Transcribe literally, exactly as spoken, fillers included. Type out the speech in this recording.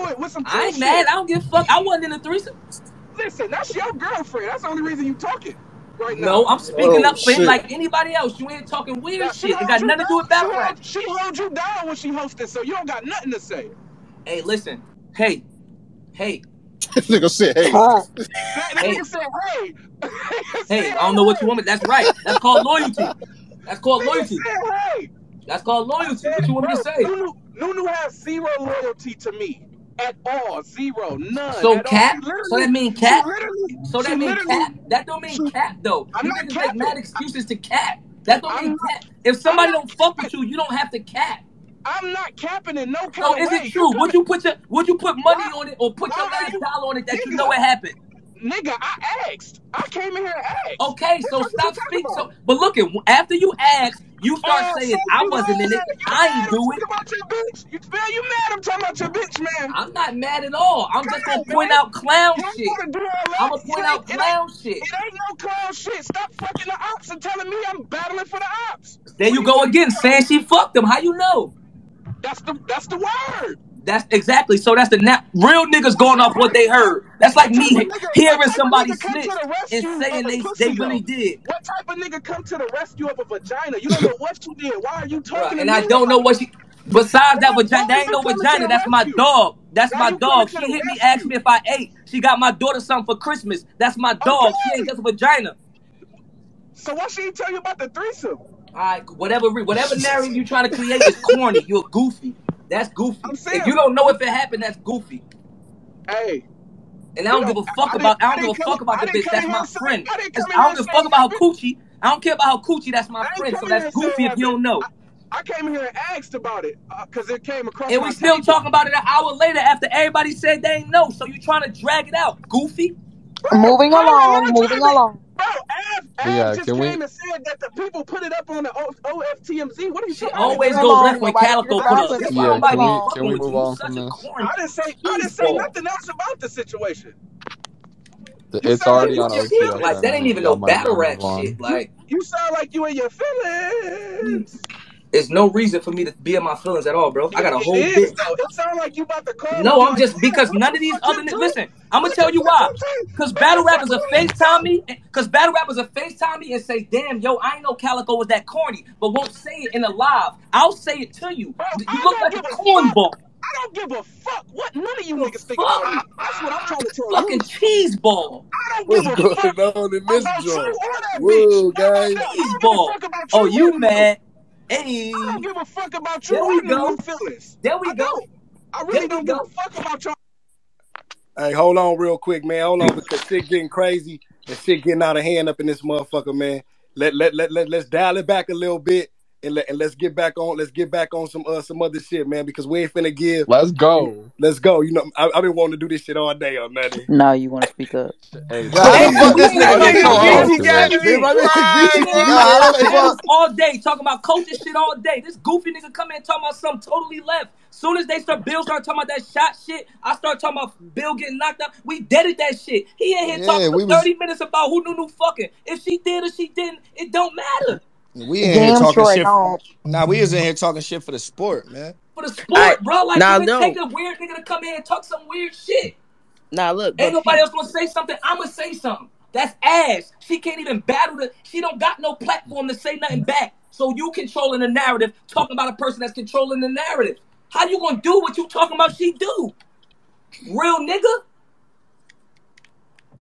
with, with some I ain't shit. mad. I don't give a fuck. I wasn't in the threesome. Listen, that's your girlfriend. That's the only reason you talking right now. No, I'm speaking Oh, up for him shit. like anybody else. You ain't talking weird Now, she shit. It holds got you nothing to do down. with battle She rap. holds, she holds you down when she hosted, so you don't got nothing to say. Hey, listen. Hey, hey, This nigga said, hey. Huh? That, that hey, nigga said, hey. Nigga hey. said, I don't know what you hey. want me. That's right. That's called loyalty. That's called Nigga loyalty. said, hey. That's called I loyalty. What said, you want me to bro, say? Nunu, Nunu has zero loyalty to me. At all. Zero. None. So At all. She cap. So literally, that mean she cap. literally, So she that mean literally, cap. That don't she, mean cap though. I'm You not niggas make mad capping. excuses to cap. That don't I'm mean not, cap. If I'm somebody not don't fuck with capping. you, you don't have to cap. I'm not capping in no kind So of is it way. You true? Would coming, you put your would you put why, money on it or put why your are last you, dollar on it that you know nigga, it happened? nigga, I asked. I came in here and asked. Okay, What so the fuck you stop talking speaking. So, about? but look at after you ask, you start Oh, so saying I you wasn't in it. mad? You I mad? ain't I'm do it. talking about your bitch. You, man, you mad? I'm talking about your bitch, man. I'm not mad at all. I'm Come just gonna on, point man. out clown You ain't shit. gotta do all I'm that. gonna It point ain't, out it ain't, clown shit. it ain't no clown shit. Stop fucking the ops and telling me I'm battling for the ops. There What you are you go talking again, about? saying she fucked him. How you know? That's the, that's the word. That's exactly. So that's the na- real niggas What, going off what they heard. That's what like type of me nigga? What hearing type of somebody nigga come to snitch the and rescue of saying a they they pussy really though? did. What type of nigga come to the rescue of a vagina? You don't know what you did. Why are you Bruh, talking to and me I don't about know what it? she. Besides Why, that why vagina, are that ain't you no coming to vagina. the That's my rescue? dog. That's Why my you coming dog. to She the hit me, asked rescue? me if I ate. She got my daughter something for Christmas. That's my dog. She ain't Okay. just a vagina. So why she ain't tell you about the threesome? All right, whatever, whatever narrative you trying to create is corny. You're goofy. That's goofy. I'm If saying, you don't know if it happened, that's goofy. hey, And I it don't don't. give a I, fuck I didn't. about. I I don't give a didn't come. fuck about I the didn't bitch. come in That's here my and say. friend. I didn't It's- come in I here don't and give say a fuck it about her happened. coochie. I don't care about her coochie. That's my I ain't friend. So come in here that's and say goofy it if you happened. don't know. I, I came in here and asked about it because uh, it came across And my we still table. talking about it an hour later after everybody said they ain't know. So you trying to drag it out, goofy? Bro, Moving how am along, I moving driving? along. Bro, Av, Av Yeah, just can we? came and said that the people put it up on the o- O F T M Z. What are you Shit talking? I didn't Moving always say go that. left along. when Nobody get Calico put aggressive. up. That's why Just Yeah, moving nobody can be we? along. Can fucking we with move you. You on from such a this? corny I didn't say. I didn't say cheeseball. nothing else about the situation. You It's sound like Like already you what on in you your O T mean? L Like feelings. that ain't channel. even Y'all no might want battle to rap move on. shit. You Like you sound like you in your feelings. there's no reason for me to be in my feelings at all, bro. I It, got a whole it is bitch. though. It sounds like you about to call me and No, be I'm like, just "Damn, because what none the of these fuck other you ni- do? listen. I'm gonna What the tell you fuck why. you do? Cause What the battle fuck rappers are you FaceTime do?" me. Cause battle rappers are FaceTime me and say, "Damn, yo, I ain't know Calico was that corny," but won't say it in a live. I'll say it to you. Bro, You I look don't like a give a fuck. cornball. I don't give a fuck what none of you The niggas think about fuck, me. That's what I'm trying to tell you. fucking cheese ball, I don't give What's a going fuck on in this about you joint? or that bitch. Whoa, No, no, guys. no. I cheese don't give a ball. fuck about Oh, you or you Nunu. mad? I don't Hey, give a fuck about you there we or Nunu go. feelings. There I we go. don't. I There really we don't give a go. fuck about y'all. Hey, hold on real quick, man. Hold on, because shit getting crazy and shit getting out of hand up in this motherfucker, man. Let let let let let's dial it back a little bit and let and let's get back on. Let's get back on some uh some other shit, man. Because we ain't finna give. Let's go. Let's go. You know, I, I've been wanting to do this shit all day on nothing. Now you want to speak up. Hey, Yo, so how Hey, the nigga, fuck you this ain't I nigga had no get just so want to goddamn talk easy, to it. panels. Gabby? Man, my nigga G Nigga, G you Yo, ain't how had the got panels fuck? all day talking about coaching shit all day. This goofy nigga come in and talking about something totally left. Soon as they start, Bill start talking about that shot shit, I start talking about Bill getting knocked out. We deaded that shit. He in here Yeah, talking for we was thirty minutes about who knew fucking. If she did or she didn't, it don't matter. we in here Damn talking sure I shit. don't. Nah, we was in here talking shit for the sport, man. For the I sport, bro. Like, now if it take no. a weird nigga to come in and talk some weird shit, Now look, ain't but nobody peep. else gonna say something. I'ma say something. That's ass. She can't even battle the. She don't got no platform to say nothing back. So you controlling the narrative, talking about a person that's controlling the narrative. How you gonna do what you talking about? She do, real nigga.